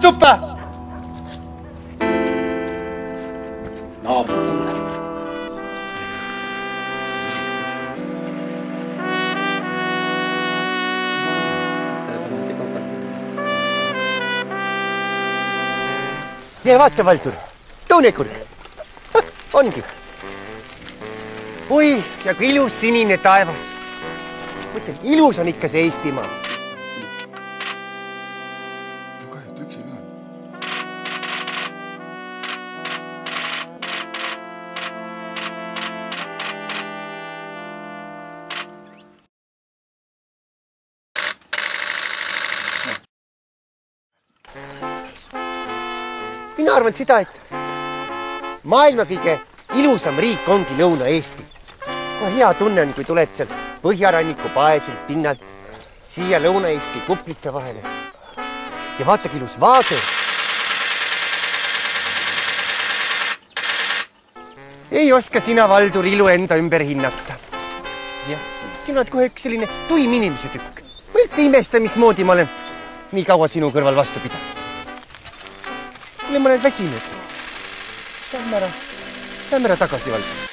tuppa! Naabur kuuleb. Ja vaata, Valdur, toonekurg. Ongi. Oi, ja kui ilus sinine taevas. Mõtlen, ilus on ikka see Eestimaa. Kahjut üksi ka. Mina arvan seda, et maailma kõige ilusam riik ongi Lõuna-Eesti. Hea tunne on, kui tuled sealt Põhjaranniku paesilt pinnalt siia Lõuna-Eesti kuplite vahele. Ja vaata, kui ilus vaade. Ei oska sina, Valdur, ilu enda ümber hinnata. Jah, sina oled kohe üks selline tuim inimese tükk. Ma üldse imesta, mismoodi ma olen nii kaua sinu kõrval vastu pidanud. Kuule, ma olen väsinud. Lähme ära tagasi, Valdur.